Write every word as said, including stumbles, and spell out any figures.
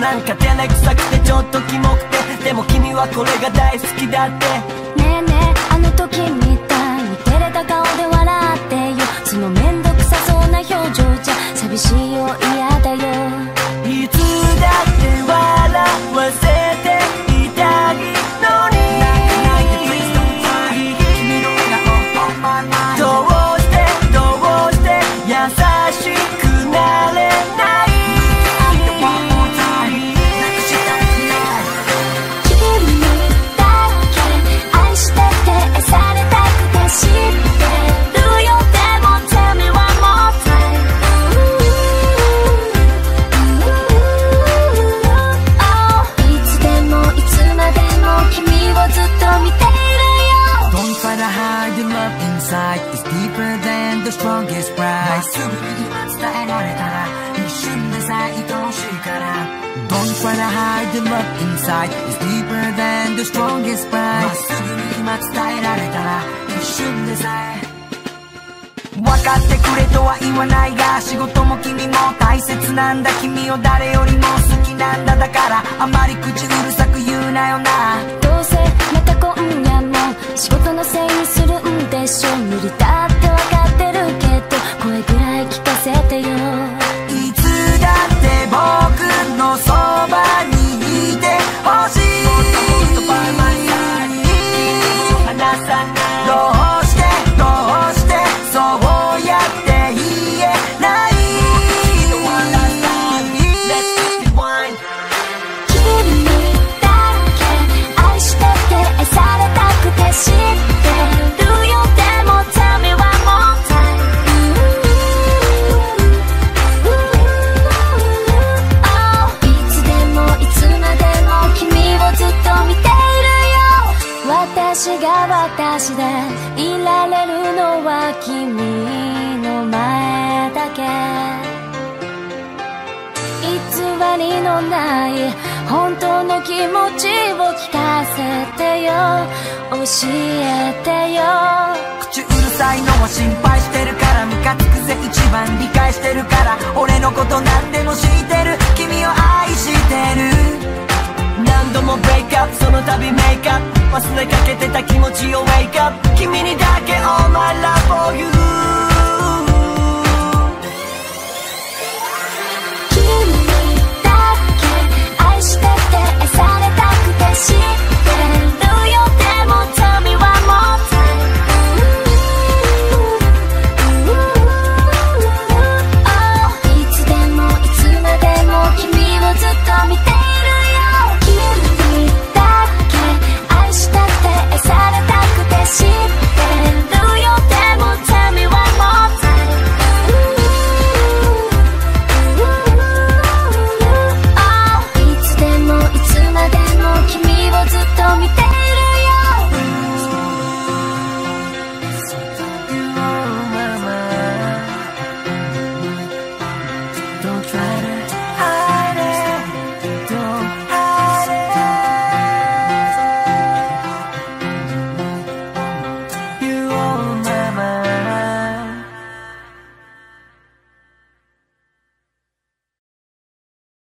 なんか照れくさくてちょっとキモくて、でも君はこれが大好きだって。 ねえねえあの時みたいに照れた顔で笑ってよ。そのめんどくさそうな表情じゃ寂しいよ嫌だよ。 いつだって笑わせていたいのに、どうしてどうして優しくなれない。 君だけ愛してて愛されたくて知ってるよ。でも Tell me one more time、 oh、 いつでもいつまでも君をずっと見ているよ。 Don't try to hide the love inside, it's deeper than the strongest pride。 まっすぐに今伝えられたら一瞬でさえ愛おしいから。 Don't try to hide the love inside, it's deeper than the strongest pride。 まっすぐに今伝えられたら一瞬でさえ。分かってくれとは言わないが、仕事も君も大切なんだ。君を誰よりも好きなんだ。だからあまり口うるさく言うなよな。 どうせまた今夜も仕事のせいにするんでしょ。無理だって分かってるけど声ぐらい聞かせてよ。 いつだって僕のそばにいてほしい。離さない。どうしてどうしてそうやって言えない。 君だけ愛してて愛されたくて知ってるよ。でも Tell me one more time、 oh、 いつでもいつまでも君をずっと見ているよ。私が私でいられるのは君の前だけ。偽りのない本当の気持ちを聞かせてよ。教えてよ。 口うるさいのを心配してるから、ムカつくぜ一番理解してるから。俺のこと何でも知ってる、君を愛してる。何度もブレイクアップ、その度メイクアップ、忘れかけてた気持ちをウェイクアップ。君にだけ All my love for you。